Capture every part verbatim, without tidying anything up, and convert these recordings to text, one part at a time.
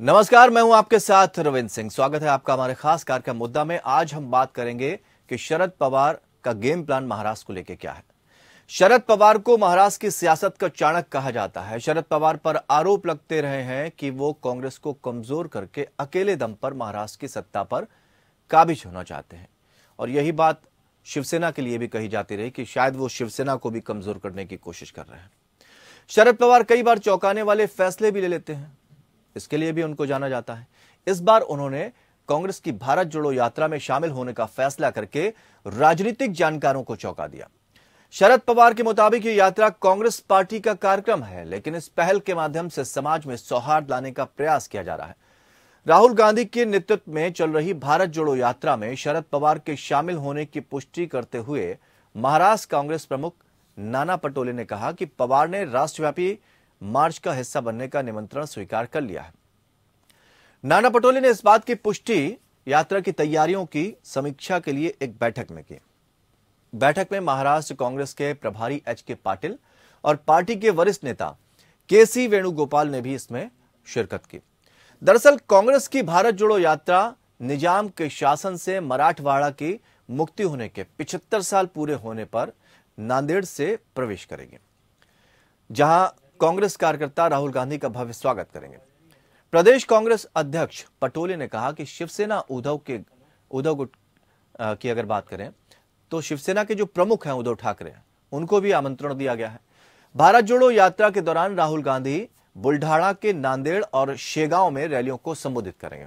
नमस्कार, मैं हूं आपके साथ रविंद्र सिंह। स्वागत है आपका हमारे खास कार्यक्रम मुद्दा में। आज हम बात करेंगे कि शरद पवार का गेम प्लान महाराष्ट्र को लेकर क्या है। शरद पवार को महाराष्ट्र की सियासत का चाणक्य कहा जाता है। शरद पवार पर आरोप लगते रहे हैं कि वो कांग्रेस को कमजोर करके अकेले दम पर महाराष्ट्र की सत्ता पर काबिज होना चाहते हैं। और यही बात शिवसेना के लिए भी कही जाती रही कि शायद वो शिवसेना को भी कमजोर करने की कोशिश कर रहे हैं। शरद पवार कई बार चौंकाने वाले फैसले भी ले लेते हैं, इसके लिए भी उनको जाना जाता है। इस बार उन्होंने कांग्रेस की भारत जोड़ो यात्रा में शामिल होने का फैसला करके राजनीतिक जानकारों को चौंका दिया। शरद पवार के मुताबिक ये यात्रा कांग्रेस पार्टी का कार्यक्रम है, लेकिन इस पहल के माध्यम से समाज में सौहार्द लाने का प्रयास किया जा रहा है। राहुल गांधी के नेतृत्व में चल रही भारत जोड़ो यात्रा में शरद पवार के शामिल होने की पुष्टि करते हुए महाराष्ट्र कांग्रेस प्रमुख नाना पटोले ने कहा कि पवार ने राष्ट्रव्यापी मार्च का हिस्सा बनने का निमंत्रण स्वीकार कर लिया है। नाना पटोले ने इस बात की पुष्टि यात्रा की तैयारियों की समीक्षा के लिए एक बैठक में की। बैठक में महाराष्ट्र कांग्रेस के प्रभारी एच के पाटिल और पार्टी के वरिष्ठ नेता के सी वेणुगोपाल ने भी इसमें शिरकत की। दरअसल कांग्रेस की भारत जोड़ो यात्रा निजाम के शासन से मराठवाड़ा की मुक्ति होने के पिछहत्तर साल पूरे होने पर नांदेड़ से प्रवेश करेगी, जहां कांग्रेस कार्यकर्ता राहुल गांधी का भव्य स्वागत करेंगे। प्रदेश कांग्रेस अध्यक्ष पटोले ने कहा कि शिवसेना उद्धव के उद्धव गुट की अगर बात करें तो शिवसेना के जो प्रमुख हैं उद्धव ठाकरे, उनको भी आमंत्रण दिया गया है। भारत जोड़ो यात्रा के दौरान राहुल गांधी बुल्ढाणा के नांदेड़ और शेगांव में रैलियों को संबोधित करेंगे।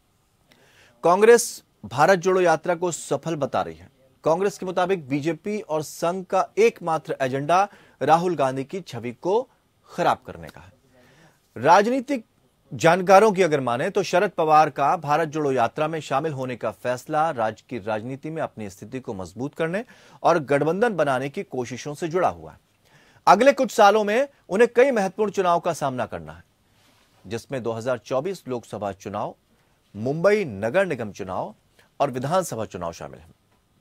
कांग्रेस भारत जोड़ो यात्रा को सफल बता रही है। कांग्रेस के मुताबिक बीजेपी और संघ का एकमात्र एजेंडा राहुल गांधी की छवि को खराब करने का है। राजनीतिक जानकारों की अगर माने तो शरद पवार का भारत जोड़ो यात्रा में शामिल होने का फैसला राज्य की राजनीति में अपनी स्थिति को मजबूत करने और गठबंधन बनाने की कोशिशों से जुड़ा हुआ है। अगले कुछ सालों में उन्हें कई महत्वपूर्ण चुनाव का सामना करना है, जिसमें दो हज़ार चौबीस लोकसभा चुनाव, मुंबई नगर निगम चुनाव और विधानसभा चुनाव शामिल हैं।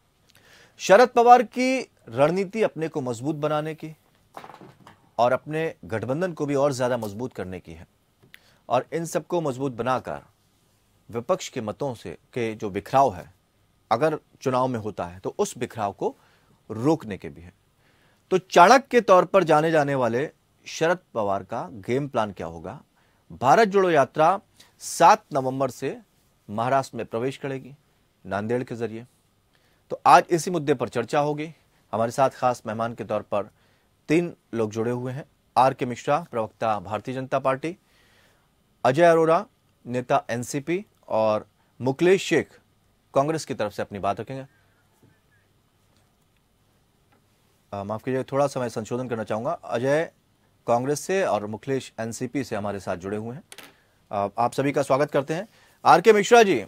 शरद पवार की रणनीति अपने को मजबूत बनाने की और अपने गठबंधन को भी और ज्यादा मजबूत करने की है, और इन सबको मजबूत बनाकर विपक्ष के मतों से के जो बिखराव है, अगर चुनाव में होता है तो उस बिखराव को रोकने के भी है। तो चाणक्य के तौर पर जाने जाने वाले शरद पवार का गेम प्लान क्या होगा? भारत जोड़ो यात्रा सात नवंबर से महाराष्ट्र में प्रवेश करेगी नांदेड़ के जरिए। तो आज इसी मुद्दे पर चर्चा होगी। हमारे साथ खास मेहमान के तौर पर तीन लोग जुड़े हुए हैं। आर के मिश्रा, प्रवक्ता भारतीय जनता पार्टी, अजय अरोरा, नेता एनसीपी, और मुकलेश शेख कांग्रेस की तरफ से अपनी बात रखेंगे। माफ कीजिए, थोड़ा सा मैं संशोधन करना चाहूंगा। अजय कांग्रेस से और मुकलेश एनसीपी से हमारे साथ जुड़े हुए हैं। आ, आप सभी का स्वागत करते हैं। आर के मिश्रा जी,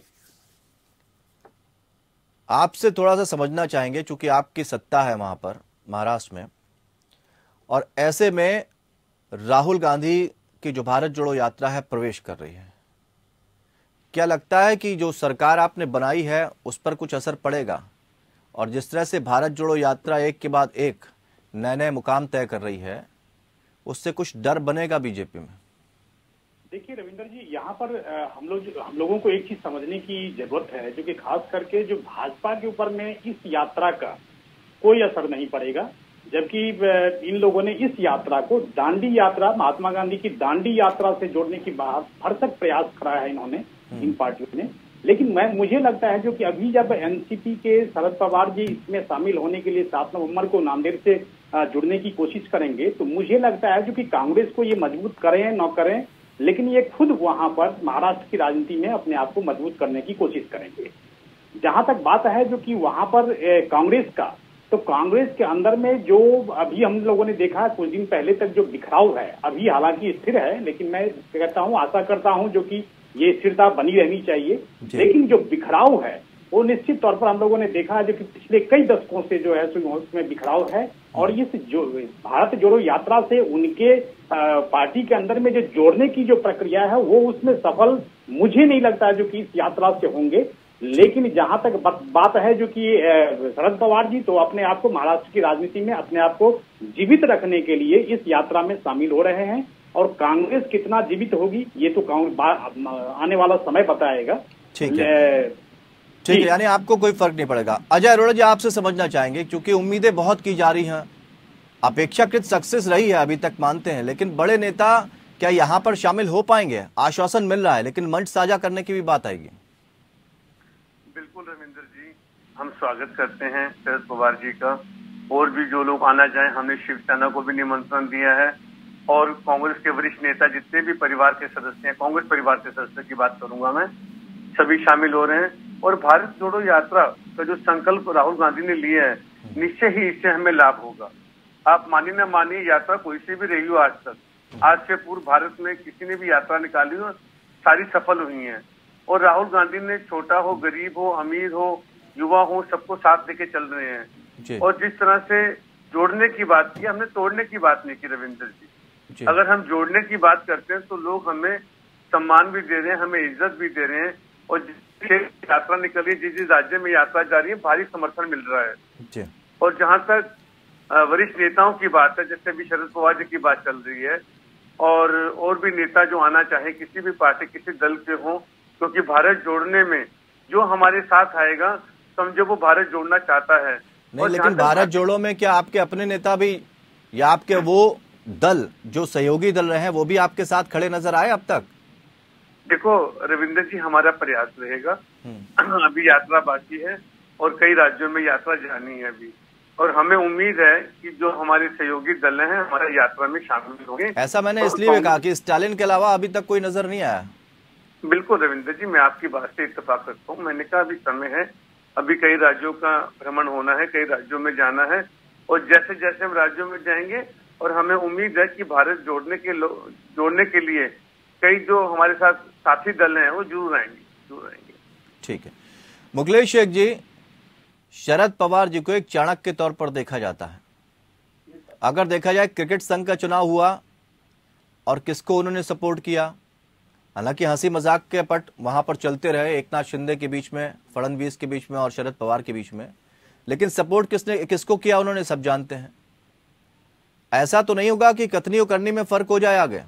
आपसे थोड़ा सा समझना चाहेंगे, चूंकि आपकी सत्ता है वहां पर महाराष्ट्र में, और ऐसे में राहुल गांधी की जो भारत जोड़ो यात्रा है प्रवेश कर रही है, क्या लगता है कि जो सरकार आपने बनाई है उस पर कुछ असर पड़ेगा? और जिस तरह से भारत जोड़ो यात्रा एक के बाद एक नए नए मुकाम तय कर रही है, उससे कुछ डर बनेगा बीजेपी में? देखिए रविंदर जी, यहाँ पर हम लोग हम लोगों को एक चीज समझने की जरूरत है, जो कि खास करके जो भाजपा के ऊपर में इस यात्रा का कोई असर नहीं पड़ेगा, जबकि इन लोगों ने इस यात्रा को दांडी यात्रा, महात्मा गांधी की दांडी यात्रा से जोड़ने की बात भरसक प्रयास करा है इन्होंने, इन पार्टियों ने। लेकिन मैं मुझे लगता है जो कि अभी जब एनसीपी के शरद पवार जी इसमें शामिल होने के लिए सात नवंबर को नांदेड़ से जुड़ने की कोशिश करेंगे, तो मुझे लगता है जो कि कांग्रेस को ये मजबूत करें न करें, लेकिन ये खुद वहां पर महाराष्ट्र की राजनीति में अपने आप को मजबूत करने की कोशिश करेंगे। जहां तक बात है जो कि वहां पर कांग्रेस का, तो कांग्रेस के अंदर में जो अभी हम लोगों ने देखा कुछ दिन पहले तक जो बिखराव है, अभी हालांकि स्थिर है, लेकिन मैं कहता हूं, आशा करता हूं जो कि ये स्थिरता बनी रहनी चाहिए। लेकिन जो बिखराव है वो निश्चित तौर पर हम लोगों ने देखा है जो कि पिछले कई दशकों से जो है उसमें बिखराव है, और इस जो भारत जोड़ो यात्रा से उनके पार्टी के अंदर में जो जोड़ने की जो प्रक्रिया है वो उसमें सफल मुझे नहीं लगता है जो कि इस यात्रा से होंगे। लेकिन जहां तक बात है जो कि शरद पवार जी तो अपने आप को महाराष्ट्र की राजनीति में अपने आप को जीवित रखने के लिए इस यात्रा में शामिल हो रहे हैं। और कांग्रेस कितना जीवित होगी ये तो कांग्रेस आने वाला समय बताएगा। ठीक है, ठीक है, यानी आपको कोई फर्क नहीं पड़ेगा। अजय अरोड़ा जी, आपसे समझना चाहेंगे, क्योंकि उम्मीदें बहुत की जा रही हैं, अपेक्षाकृत सक्सेस रही है अभी तक मानते हैं, लेकिन बड़े नेता क्या यहाँ पर शामिल हो पाएंगे? आश्वासन मिल रहा है लेकिन मंच साझा करने की भी बात आएगी। बिल्कुल रविंद्र जी, हम स्वागत करते हैं शरद पवार जी का, और भी जो लोग आना चाहें। हमने शिवसेना को भी निमंत्रण दिया है, और कांग्रेस के वरिष्ठ नेता जितने भी परिवार के सदस्य हैं, कांग्रेस परिवार के सदस्य की बात करूंगा मैं, सभी शामिल हो रहे हैं। और भारत जोड़ो यात्रा का जो संकल्प राहुल गांधी ने लिया है, निश्चय ही इससे हमें लाभ होगा। आप मानिए ना मानिए, यात्रा कोई सी भी रही हो आज तक, आज से पूर्व भारत में किसी ने भी यात्रा निकाली हो, सारी सफल हुई है। और राहुल गांधी ने छोटा हो, गरीब हो, अमीर हो, युवा हो, सबको साथ लेके चल रहे हैं। और जिस तरह से जोड़ने की बात की, हमने तोड़ने की बात नहीं की रविंद्र जी, जी। अगर हम जोड़ने की बात करते हैं तो लोग हमें सम्मान भी दे रहे हैं, हमें इज्जत भी दे रहे हैं, और जिस यात्रा निकली, जिस जिस राज्य में यात्रा जा रही है, भारी समर्थन मिल रहा है जी। और जहां तक वरिष्ठ नेताओं की बात है, जैसे भी शरद पवार जी की बात चल रही है, और और भी नेता जो आना चाहे, किसी भी पार्टी किसी दल के हों, क्योंकि भारत जोड़ने में जो हमारे साथ आएगा, समझो वो भारत जोड़ना चाहता है। नहीं, लेकिन भारत जोड़ो में क्या आपके अपने नेता भी, या आपके वो दल जो सहयोगी दल रहे हैं, वो भी आपके साथ खड़े नजर आए अब तक? देखो रविंद्र जी, हमारा प्रयास रहेगा। अभी यात्रा बाकी है और कई राज्यों में यात्रा जानी है अभी, और हमें उम्मीद है कि जो हमारे सहयोगी दल हैं हमारे यात्रा में शामिल होंगे। ऐसा मैंने इसलिए भी कहा कि स्टालिन के अलावा अभी तक कोई नजर नहीं आया। बिल्कुल रविंद्र जी, मैं आपकी बात से इत्तेफाक करता हूँ। मैंने कहा अभी समय है, अभी कई राज्यों का भ्रमण होना है, कई राज्यों में जाना है, और जैसे जैसे हम राज्यों में जाएंगे, और हमें उम्मीद है कि भारत जोड़ने के जोड़ने के लिए कई जो हमारे साथ साथी दल हैं वो जरूर आएंगे, जरूर आएंगे। ठीक है, मुखलेश शेख जी, शरद पवार जी को एक चाणक्य के तौर पर देखा जाता है। अगर देखा जाए, क्रिकेट संघ का चुनाव हुआ और किसको उन्होंने सपोर्ट किया, हालांकि हंसी मजाक के पट वहां पर चलते रहे, एकनाथ शिंदे के बीच में, फडणवीस के बीच में और शरद पवार के बीच में, लेकिन सपोर्ट किसने किसको किया उन्होंने सब जानते हैं। ऐसा तो नहीं होगा कि कथनी करनी में फर्क हो जाए आगे?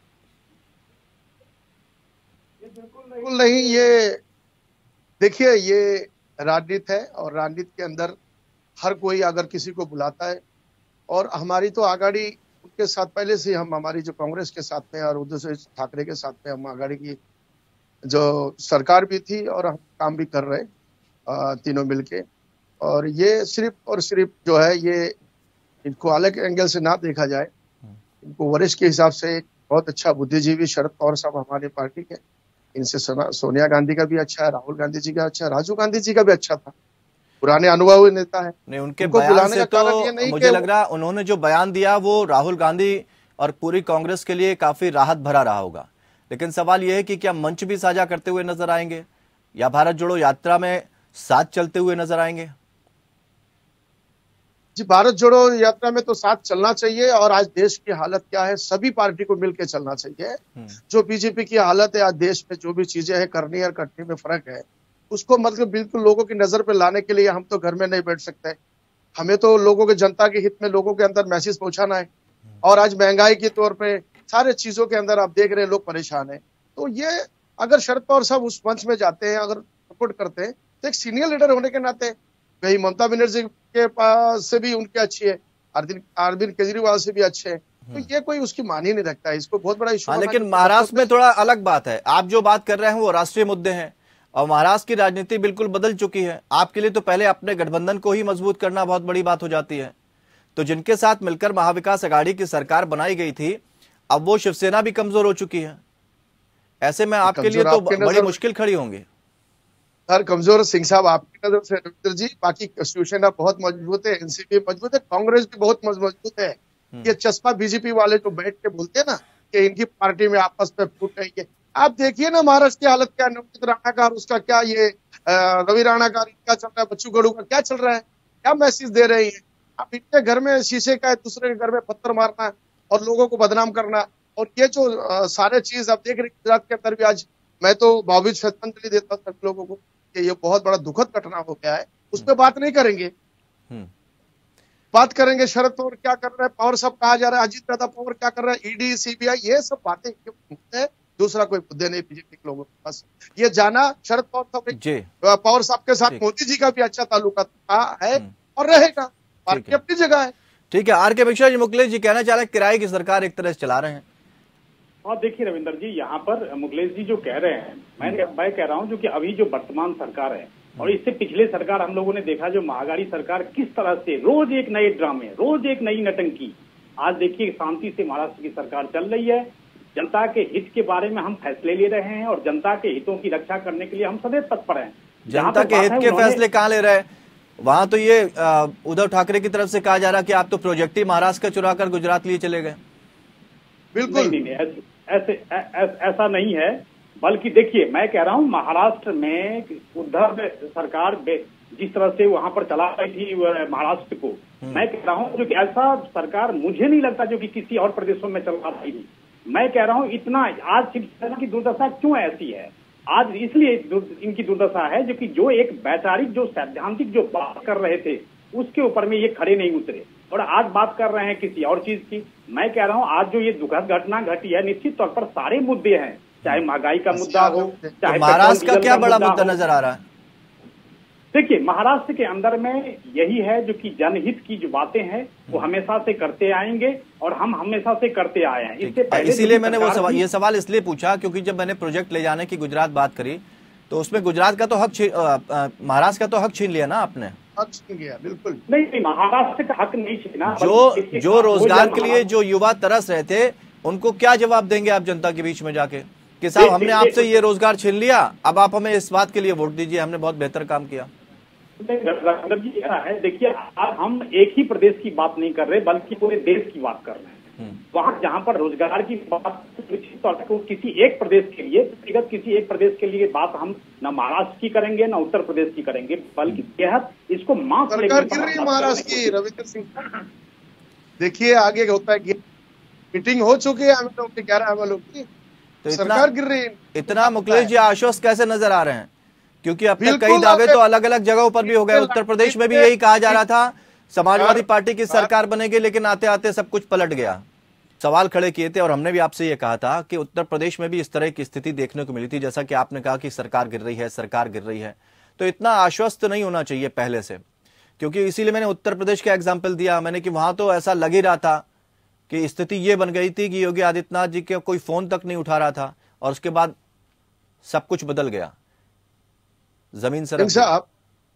बिल्कुल नहीं, ये देखिए, ये राजनीति है, और राजनीति के अंदर हर कोई अगर किसी को बुलाता है, और हमारी तो आगाड़ी उनके साथ पहले से, हम हमारी जो कांग्रेस के साथ में और उद्धव ठाकरे के साथ में हम आगाड़ी की जो सरकार भी थी, और हम काम भी कर रहे तीनों मिलके। और ये सिर्फ और सिर्फ जो है, ये इनको अलग एंगल से ना देखा जाए, इनको वरिष्ठ के हिसाब से एक बहुत अच्छा बुद्धिजीवी शरद पवार साहब हमारी पार्टी के, इनसे सोनिया गांधी का भी अच्छा है, राहुल गांधी जी का अच्छा है, राजीव गांधी जी का भी अच्छा था, पुराने अनुभवी नेता है। नहीं, उनके बयान से तो मुझे लग रहा उन्होंने जो बयान दिया वो राहुल गांधी और पूरी कांग्रेस के लिए काफी राहत भरा रहा होगा। लेकिन सवाल यह है कि क्या मंच भी साझा करते हुए नजर आएंगे, या भारत जोड़ो यात्रा में साथ चलते हुए नजर आएंगे? जी, भारत जोड़ो यात्रा में तो साथ चलना चाहिए, और आज देश की हालत क्या है, सभी पार्टी को मिलकर चलना चाहिए। जो बीजेपी की हालत है आज देश में, जो भी चीजें हैं, करनी और कटनी में फर्क है, उसको मतलब बिल्कुल लोगों की नजर पे लाने के लिए हम तो घर में नहीं बैठ सकते। हमें तो लोगों के, जनता के हित में लोगों के अंदर मैसेज पहुंचाना है। और आज महंगाई के तौर पे सारे चीजों के अंदर आप देख रहे हैं लोग परेशान है। तो ये अगर शरद पवार साहब उस मंच में जाते हैं, अगर सपोर्ट करते हैं, तो एक सीनियर लीडर होने के नाते, वही ममता बनर्जी के पास से भी उनकी अच्छी है, अरविंद केजरीवाल से भी अच्छे है, तो ये कोई उसकी मान ही नहीं रखता है, इसको बहुत बड़ा इशू। लेकिन महाराष्ट्र में थोड़ा अलग बात है, आप जो बात कर रहे हैं वो राष्ट्रीय मुद्दे हैं, और महाराष्ट्र की राजनीति बिल्कुल बदल चुकी है। आपके लिए तो पहले अपने गठबंधन को ही मजबूत करना बहुत बड़ी बात हो जाती है। तो जिनके साथ मिलकर महाविकास आघाड़ी की सरकार बनाई गई थी, अब वो शिवसेना भी कमजोर हो चुकी है। ऐसे में आपके लिए तो बड़ी मुश्किल खड़ी होंगी। सर, कमजोर सिंह साहब आपकी नजर से रविंद्र जी, बाकी शिवसेना बहुत मजबूत है, एनसीपी मजबूत है, कांग्रेस भी बहुत मजबूत है। ये चस्पा बीजेपी वाले जो बैठ के बोलते हैं ना कि इनकी पार्टी में आपस में फूट रही है, आप देखिए ना महाराष्ट्र की हालत क्या, नवनीत राणा का उसका क्या, ये रवि राणा का क्या चल रहा है, बच्चू गड़ू का क्या चल रहा है, क्या मैसेज दे रही है। आप इनके घर में शीशे का, दूसरे के घर में पत्थर मारना और लोगों को बदनाम करना, और ये जो आ, सारे चीज आप देख रहे गुजरात के अंदर भी। आज मैं तो भावभीनी श्रद्धांजलि देता हूँ सभी लोगों को कि ये बहुत बड़ा दुखद घटना हो गया है, उस पर बात नहीं करेंगे। बात करेंगे शरद पवार क्या कर रहे हैं, पवार साहब कहा जा रहा है, अजीत दादा पवार क्या कर रहे हैं, ईडी सीबीआई, ये सब बातें क्यों मुद्दे हैं? दूसरा कोई मुद्दे नहीं बीजेपी के लोगों के पास। ये जाना शरद पवार साहब पवार साहब के साथ मोदी जी का भी अच्छा ताल्लुका था है और रहेगा, पार्टी अपनी जगह है। ठीक है, आर के मिश्रा जी, मुकेश जी कहना चाह रहे हैं किराए की सरकार एक तरह से चला रहे हैं। और देखिए रविंदर जी, यहाँ पर मुकेश जी जो कह रहे हैं, मैं मैं कह रहा हूँ जो कि अभी जो वर्तमान सरकार है और इससे पिछले सरकार हम लोगों ने देखा जो महागाड़ी सरकार किस तरह से रोज एक नए ड्रामे, रोज एक नई नटंकी। आज देखिए शांति से महाराष्ट्र की सरकार चल रही है, जनता के हित के बारे में हम फैसले ले रहे हैं और जनता के हितों की रक्षा करने के लिए हम सदैव तत्पर हैं। जनता के हित के फैसले कहाँ ले रहे हैं? वहां तो ये उद्धव ठाकरे की तरफ से कहा जा रहा है कि आप तो प्रोजेक्ट ही महाराष्ट्र का चुरा कर गुजरात लिए चले गए। बिल्कुल नहीं, नहीं, नहीं ऐसे ऐसा नहीं है, बल्कि देखिए मैं कह रहा हूँ महाराष्ट्र में उद्धव सरकार जिस तरह से वहां पर चला रही थी महाराष्ट्र को, मैं कह रहा हूँ जो कि ऐसा सरकार मुझे नहीं लगता जो कि किसी और प्रदेशों में चला रही थी। मैं कह रहा हूँ इतना आज शिवसेना की दुर्दशा क्यों ऐसी है, आज इसलिए इनकी दुर्दशा है जो कि जो एक वैचारिक जो सैद्धांतिक जो बात कर रहे थे उसके ऊपर में ये खड़े नहीं उतरे और आज बात कर रहे हैं किसी और चीज की। मैं कह रहा हूँ आज जो ये दुखद घटना घटी है, निश्चित तौर पर सारे मुद्दे हैं, चाहे महंगाई का मुद्दा हो, चाहे महाराष्ट्र का क्या बड़ा मुद्दा नजर आ रहा है? देखिए महाराष्ट्र के अंदर में यही है जो कि जनहित की जो बातें हैं वो हमेशा से करते आएंगे और हम हमेशा से करते आए हैं। इससे पहले इसीलिए मैंने वो सवाल ये सवाल इसलिए पूछा क्योंकि जब मैंने प्रोजेक्ट ले जाने की गुजरात बात करी तो उसमें गुजरात का तो हक महाराष्ट्र का तो हक छीन लिया ना आपने। हक छीन लिया, बिल्कुल नहीं नहीं, महाराष्ट्र का हक नहीं छीना। जो जो रोजगार के लिए जो युवा तरस रहे थे उनको क्या जवाब देंगे आप जनता के बीच में जाके कि साहब हमने आपसे ये रोजगार छीन लिया, अब आप हमें इस बात के लिए वोट दीजिए, हमने बहुत बेहतर काम किया। जी है, देखिए आज हम एक ही प्रदेश की बात नहीं कर रहे बल्कि पूरे देश की बात कर रहे हैं। वहाँ जहाँ पर रोजगार की बात निश्चित तौर पर किसी एक प्रदेश के लिए व्यक्तिगत किसी एक प्रदेश के लिए बात हम न महाराष्ट्र की करेंगे न उत्तर प्रदेश की करेंगे, बल्कि बेहद इसको माफ सरकार गिर रही है महाराष्ट्र की। रविंद्र सिंह देखिए आगे होता है, मीटिंग हो चुकी है एमएलओ की, ग्यारह एमएलओ की, तो सरकार गिर रही है। इतना मुकेश जी आश्वस्त कैसे नजर आ रहे हैं? क्योंकि अब तक कई दावे तो अलग अलग जगहों पर भी हो गए। उत्तर प्रदेश में भी यही कहा जा रहा था समाजवादी पार्टी की सरकार बनेगी, लेकिन आते आते सब कुछ पलट गया। सवाल खड़े किए थे और हमने भी आपसे ये कहा था कि उत्तर प्रदेश में भी इस तरह की स्थिति देखने को मिली थी, जैसा कि आपने कहा कि सरकार गिर रही है सरकार गिर रही है। तो इतना आश्वस्त नहीं होना चाहिए पहले से, क्योंकि इसीलिए मैंने उत्तर प्रदेश का एग्जाम्पल दिया मैंने कि वहां तो ऐसा लग ही रहा था कि स्थिति ये बन गई थी कि योगी आदित्यनाथ जी के कोई फोन तक नहीं उठा रहा था और उसके बाद सब कुछ बदल गया, जमीन सर। साहब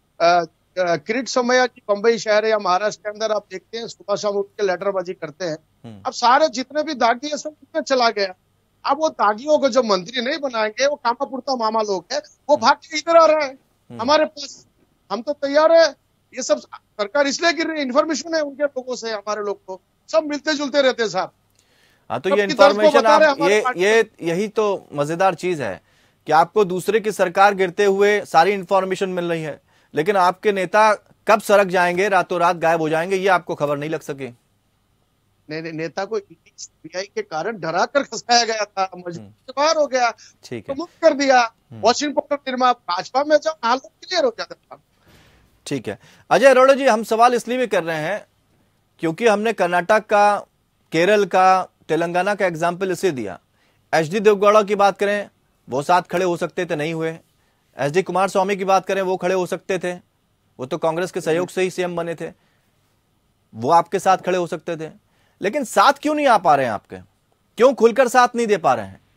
किरीट सोमैया जी बंबई शहर या महाराष्ट्र के अंदर आप देखते हैं सुबह शाम उठ के लेटरबाजी करते हैं। अब सारे जितने भी दागी है सब कितने चला गया। अब वो दागियों को जो मंत्री नहीं बनाएंगे, वो कामापुरता मामा लोग है, वो भाग के इधर आ रहे हैं हमारे पास। हम तो तैयार है, ये सब सरकार इसलिए गिर रही है, इन्फॉर्मेशन है उनके लोगों से, हमारे लोग को सब मिलते जुलते रहते हैं साहब। हाँ तो ये इन्फॉर्मेशन आप ये ये यही तो मजेदार चीज है कि आपको दूसरे की सरकार गिरते हुए सारी इन्फॉर्मेशन मिल रही है, लेकिन आपके नेता कब सड़क जाएंगे, रातों रात गायब हो जाएंगे, ये आपको खबर नहीं लग सकी। नहीं नहीं, नेता को सीबीआई के कारण डरा कर खसाया गया था, मजबूर हो गया, ठीक है, तो मुक्त कर दिया। वॉशिंग पाउडर निर्मा भाजपा में जब हाल क्लियर हो जाता था। ठीक है अजय अरोड़ा जी, हम सवाल इसलिए भी कर रहे हैं क्योंकि हमने कर्नाटक का, केरल का, तेलंगाना का एग्जाम्पल इसे दिया। एच डी देवगौड़ा की बात करें, वो साथ खड़े हो सकते थे, नहीं हुए। एच डी कुमार स्वामी की बात करें, वो खड़े हो सकते थे, वो तो कांग्रेस के सहयोग से ही सीएम बने थे, वो आपके साथ खड़े हो सकते थे। लेकिन साथ क्यों नहीं आ पा रहे हैं आपके? क्यों खुलकर साथ नहीं दे पा रहे हैं?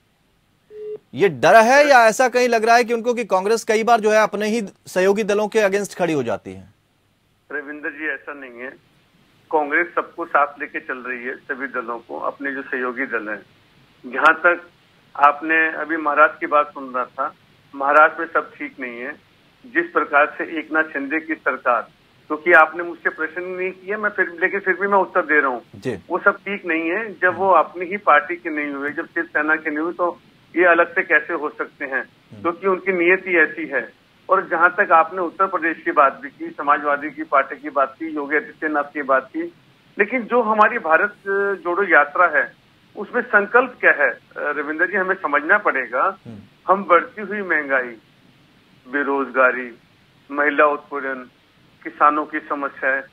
ये डर है या ऐसा कहीं लग रहा है कि उनको कि कांग्रेस कई बार जो है अपने ही सहयोगी दलों के अगेंस्ट खड़ी हो जाती है? रविंद्र जी ऐसा नहीं है, कांग्रेस सबको साथ लेके चल रही है, सभी दलों को, अपने जो सहयोगी दल हैं। जहां तक आपने अभी महाराष्ट्र की बात सुन रहा था, महाराष्ट्र में सब ठीक नहीं है। जिस प्रकार से एक नाथ शिंदे की सरकार, क्योंकि आपने मुझसे प्रश्न नहीं किया, मैं फिर लेकिन फिर भी मैं उत्तर दे रहा हूँ, वो सब ठीक नहीं है। जब वो अपनी ही पार्टी के नहीं हुए, जब शिवसेना के नहीं हुए, तो ये अलग से कैसे हो सकते हैं? क्योंकि उनकी नीयत ही ऐसी है। और जहां तक आपने उत्तर प्रदेश की बात भी की, समाजवादी की पार्टी की बात की, योगी आदित्यनाथ की बात की, लेकिन जो हमारी भारत जोड़ो यात्रा है उसमें संकल्प क्या है रविंद्र जी, हमें समझना पड़ेगा। हम बढ़ती हुई महंगाई, बेरोजगारी, महिला उत्पीड़न, किसानों की समस्या है,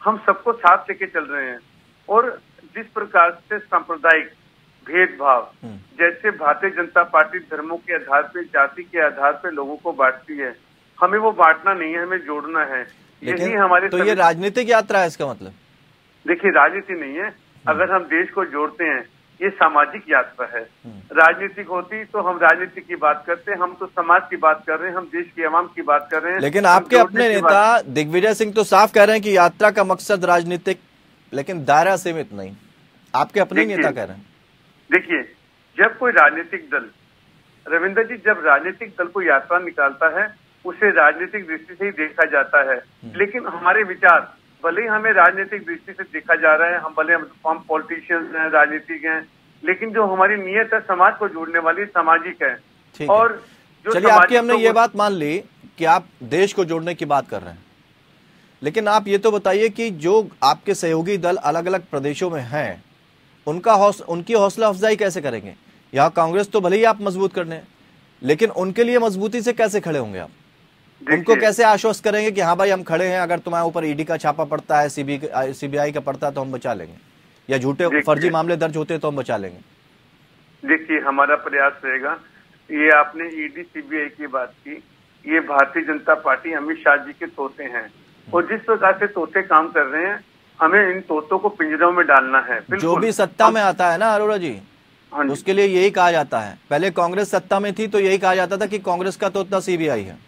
हम सबको साथ लेके चल रहे हैं। और जिस प्रकार से सांप्रदायिक भेदभाव, जैसे भारतीय जनता पार्टी धर्मों के आधार पे, जाति के आधार पे लोगों को बांटती है, हमें वो बांटना नहीं है, हमें जोड़ना है। यही हमारे तो ये राजनीतिक यात्रा है इसका मतलब? देखिए, राजनीति नहीं है। अगर हम देश को जोड़ते हैं, ये सामाजिक यात्रा है। राजनीतिक होती तो हम राजनीति की बात करते, हम तो समाज की बात कर रहे हैं, हम देश की आवाम की बात कर रहे हैं। लेकिन आपके अपने नेता दिग्विजय सिंह तो साफ कह रहे हैं कि यात्रा का मकसद राजनीतिक, लेकिन दायरा सीमित नहीं। आपके अपने नेता कह रहे हैं। देखिए, जब कोई राजनीतिक दल, रविंद्र जी, जब राजनीतिक दल को यात्रा निकालता है, उसे राजनीतिक दृष्टि से ही देखा जाता है। लेकिन हमारे विचार, भले ही हमें राजनीतिक दृष्टि से देखा जा रहा है, हम भले हम पॉलिटिशियंस हैं, राजनीतिक हैं, लेकिन जो हमारी नीयत है समाज को जोड़ने वाली, सामाजिक है। और जो चलिए, आपकी हमने ये बात मान ली कि आप देश को जोड़ने की बात कर रहे हैं, लेकिन आप ये तो बताइए कि जो आपके सहयोगी दल अलग अलग प्रदेशों में हैं, उनका हौस उनकी हौसला अफजाई कैसे करेंगे? यहाँ कांग्रेस तो भले ही आप मजबूत करने, लेकिन उनके लिए मजबूती से कैसे खड़े होंगे आप? उनको कैसे आश्वस्त करेंगे कि हाँ भाई हम खड़े हैं, अगर तुम्हारे ऊपर ईडी का छापा पड़ता है, सीबी सीबीआई का पड़ता है तो हम बचा लेंगे, या झूठे फर्जी मामले दर्ज होते तो हम बचा लेंगे? देखिए, हमारा प्रयास रहेगा। ये आपने ईडी सीबीआई की बात की, ये भारतीय जनता पार्टी अमित शाह जी के तोते हैं, और जिस प्रकार से तोते काम कर रहे हैं, हमें इन तोतों को पिंजरों में डालना है। जो भी सत्ता में आता है ना अरोड़ा जी, उसके लिए यही कहा जाता है। पहले कांग्रेस सत्ता में थी तो यही कहा जाता था कि कांग्रेस का तोता सीबीआई है।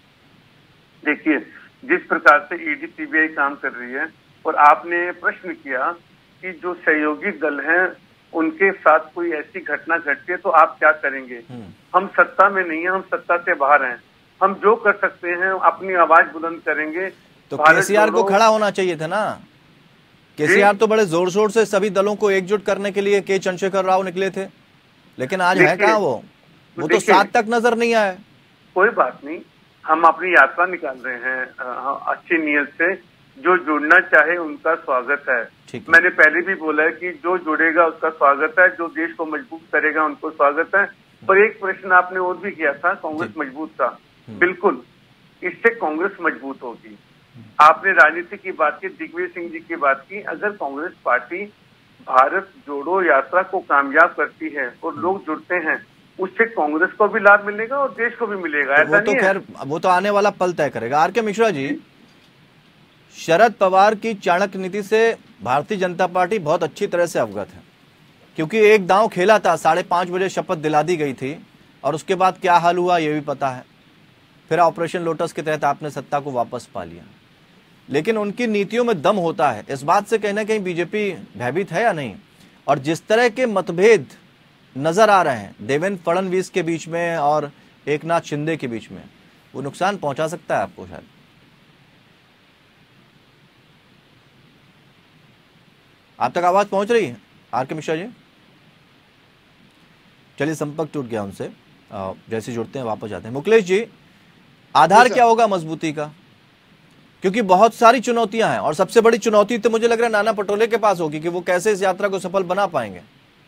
देखिए, जिस प्रकार से ईडी सीबीआई काम कर रही है, और आपने प्रश्न किया कि जो सहयोगी दल हैं उनके साथ कोई ऐसी घटना घटती है तो आप क्या करेंगे? हम सत्ता में नहीं है, हम सत्ता से बाहर हैं। हम जो कर सकते हैं अपनी आवाज बुलंद करेंगे। तो केसीआर को खड़ा होना चाहिए था ना। केसीआर तो बड़े जोर शोर से सभी दलों को एकजुट करने के लिए के चंद्रशेखर राव निकले थे, लेकिन आज है कहाँ वो? वो तो सात तक नजर नहीं आया। कोई बात नहीं, हम अपनी यात्रा निकाल रहे हैं अच्छी नीयत से। जो जुड़ना चाहे उनका स्वागत है। मैंने पहले भी बोला है कि जो जुड़ेगा उसका स्वागत है, जो देश को मजबूत करेगा उनको स्वागत है। पर एक प्रश्न आपने और भी किया था, कांग्रेस मजबूत था। बिल्कुल, इससे कांग्रेस मजबूत होगी। आपने राजनीति की बात की, दिग्विजय सिंह जी की बात की। अगर कांग्रेस पार्टी भारत जोड़ो यात्रा को कामयाब करती है और लोग जुड़ते हैं, उससे कांग्रेस को भी लाभ मिलेगा और देश को भी मिलेगा। तो वो तो खैर वो तो आने वाला पल तय करेगा। आर के मिश्रा जी, शरद पवार की चाणक्य नीति से भारतीय जनता पार्टी बहुत अच्छी तरह से अवगत है, क्योंकि एक दांव खेला था, साढ़े पांच बजे शपथ दिला दी गई थी और उसके बाद क्या हाल हुआ ये भी पता है। फिर ऑपरेशन लोटस के तहत आपने सत्ता को वापस पा लिया, लेकिन उनकी नीतियों में दम होता है। इस बात से कहीं ना कहीं बीजेपी भयभीत है या नहीं? और जिस तरह के मतभेद नजर आ रहे हैं देवेंद्र फडणवीस के बीच में और एकनाथ शिंदे के बीच में, वो नुकसान पहुंचा सकता है आपको शायद? आप तक आवाज पहुंच रही है आर के मिश्रा जी? चलिए, संपर्क टूट गया उनसे, जैसे जुड़ते हैं वापस जाते हैं। मुकेश जी, आधार क्या होगा मजबूती का? क्योंकि बहुत सारी चुनौतियां हैं और सबसे बड़ी चुनौती तो मुझे लग रहा है नाना पटोले के पास होगी कि वो कैसे इस यात्रा को सफल बना पाएंगे।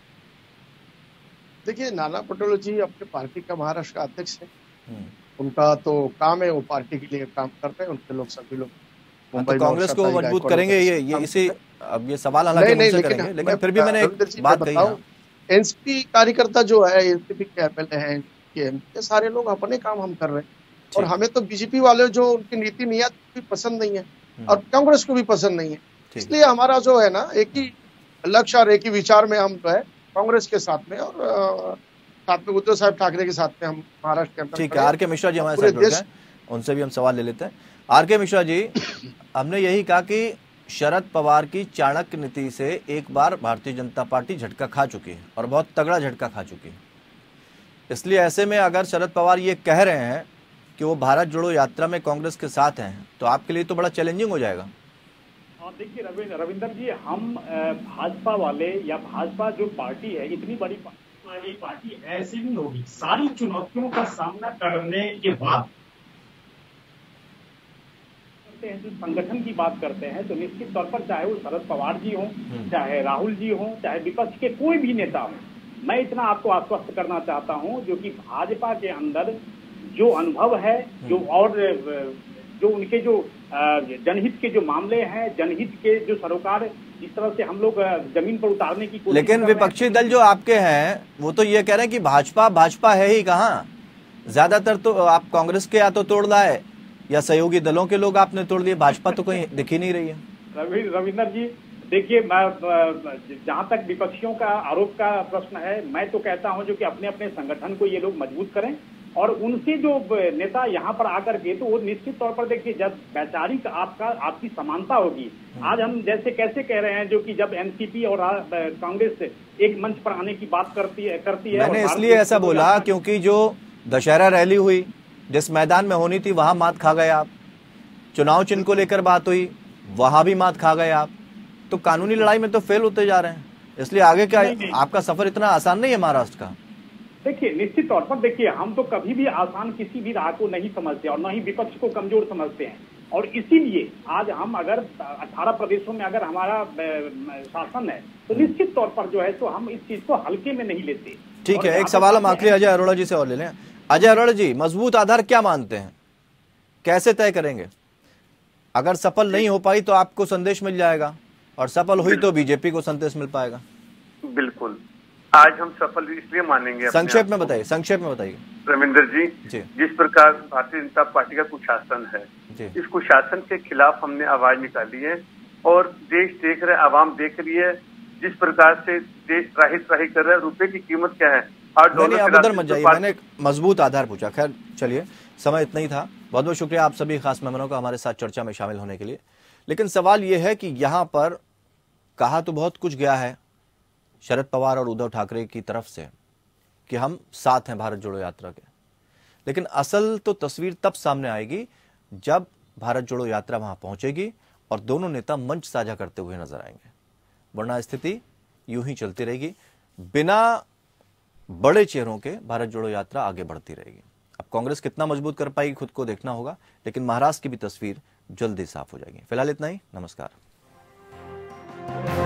देखिए, नाना पटोले जी अपने पार्टी का महाराष्ट्र का अध्यक्ष है, उनका तो काम है, वो पार्टी के लिए काम करते हैं। उनके लोग सभी लोग तो कांग्रेस को मजबूत करेंगे, ये ये इसी अब ये सवाल हालांकि मुझसे करेंगे, लेकिन फिर भी मैंने एक बात कही है, एनसीपी कार्यकर्ता जो है, एनसीपी के एमएलए हैं, ये सारे लोग अपने काम हम कर रहे हैं, और हमें तो बीजेपी वाले जो उनकी नीति नियत भी पसंद नहीं है और कांग्रेस को भी पसंद नहीं है। इसलिए हमारा जो है ना, एक ही लक्ष्य और एक ही विचार में हम जो है कांग्रेस के साथ में और साथ में उद्धव साहब ठाकरे के साथ में हम महाराष्ट्र के अंदर। ठीक है, आर के मिश्रा जी हमारे साथ जुड़ गए, उनसे भी हम सवाल ले लेते हैं। आर के मिश्रा जी, हमने यही कहा कि शरद पवार की चाणक्य नीति से एक बार भारतीय जनता पार्टी झटका खा चुकी है और बहुत तगड़ा झटका खा चुकी है। इसलिए ऐसे में अगर शरद पवार ये कह रहे हैं कि वो भारत जोड़ो यात्रा में कांग्रेस के साथ हैं, तो आपके लिए तो बड़ा चैलेंजिंग हो जाएगा। देखिए रविंदर जी, हम भाजपा वाले या भाजपा जो पार्टी है, इतनी बड़ी पार्टी, पार्टी ऐसी नहीं होगी। सारी चुनौतियों का सामना करने के बाद संगठन की बात करते हैं तो निश्चित तौर पर चाहे वो शरद पवार जी हों, चाहे राहुल जी हों, चाहे विपक्ष के कोई भी नेता हो, मैं इतना आपको आश्वस्त करना चाहता हूं, जो कि भाजपा के अंदर जो अनुभव है, जो और जो उनके जो जनहित के जो मामले हैं, जनहित के जो सरोकार इस तरह से हम लोग जमीन पर उतारने की कोशिश। लेकिन विपक्षी दल जो आपके हैं वो तो ये कह रहे हैं कि भाजपा भाजपा है ही कहाँ। ज्यादातर तो आप कांग्रेस के या तो तोड़ लाए या सहयोगी दलों के लोग आपने तोड़ दिए, भाजपा तो कहीं दिख ही नहीं रही है। रवि रविंदर जी देखिए, मैं जहां तक विपक्षियों का आरोप का प्रश्न है, मैं तो कहता हूं जो कि अपने अपने संगठन को ये लोग मजबूत करें और उनसे जो नेता यहाँ पर आकर के, तो वो निश्चित तौर पर देखिए जब वैचारिक आपका आपकी समानता होगी। आज हम जैसे कैसे कह रहे हैं जो कि जब एनसीपी और कांग्रेस एक मंच पर आने की बात करती है करती है मैंने इसलिए ऐसा बोला क्योंकि जो दशहरा रैली हुई जिस मैदान में होनी थी वहां मात खा गए आप, चुनाव चिन्ह को लेकर बात हुई वहां भी मात खा गए आप, तो कानूनी लड़ाई में तो फेल होते जा रहे हैं। इसलिए आगे क्या नहीं, नहीं। आपका सफर इतना आसान नहीं है महाराष्ट्र का। देखिए निश्चित तौर पर देखिए हम तो कभी भी आसान किसी भी राह को नहीं समझते और न ही विपक्ष को कमजोर समझते हैं, और इसीलिए आज हम अगर अठारह प्रदेशों में अगर हमारा शासन है तो निश्चित तौर पर जो है तो हम इस चीज को हल्के में नहीं लेते। ठीक है, एक सवाल हम आखिरी अजय अरोड़ा जी से और ले लें। अजय अरोड़ा जी, मजबूत आधार क्या मानते हैं, कैसे तय करेंगे? अगर सफल नहीं हो पाई तो आपको संदेश मिल जाएगा और सफल हुई तो बीजेपी को संदेश मिल पाएगा। बिल्कुल, आज हम सफल इसलिए मानेंगे। संक्षेप में बताइए, संक्षेप में बताइए। रविंदर जी, जी जिस प्रकार भारतीय जनता पार्टी का कुशासन है, इस कुशासन के खिलाफ हमने आवाज निकाली है और देश देख रहे, आवाम देख रही है जिस प्रकार से देश त्राही त्राही कर रहा है। रुपए की कीमत क्या है? आठ डॉलर। आप उधर मत जाइए, मैंने एक मजबूत आधार पूछा। खैर चलिए, समय इतना ही था। बहुत बहुत शुक्रिया आप सभी खास मेहमानों का हमारे साथ चर्चा में शामिल होने के लिए। लेकिन सवाल यह है कि यहाँ पर कहा तो बहुत कुछ गया है शरद पवार और उद्धव ठाकरे की तरफ से कि हम साथ हैं भारत जोड़ो यात्रा के, लेकिन असल तो तस्वीर तब सामने आएगी जब भारत जोड़ो यात्रा वहां पहुंचेगी और दोनों नेता मंच साझा करते हुए नजर आएंगे। वरना स्थिति यूं ही चलती रहेगी, बिना बड़े चेहरों के भारत जोड़ो यात्रा आगे बढ़ती रहेगी। अब कांग्रेस कितना मजबूत कर पाएगी खुद को देखना होगा, लेकिन महाराष्ट्र की भी तस्वीर जल्दी साफ हो जाएगी। फिलहाल इतना ही, नमस्कार।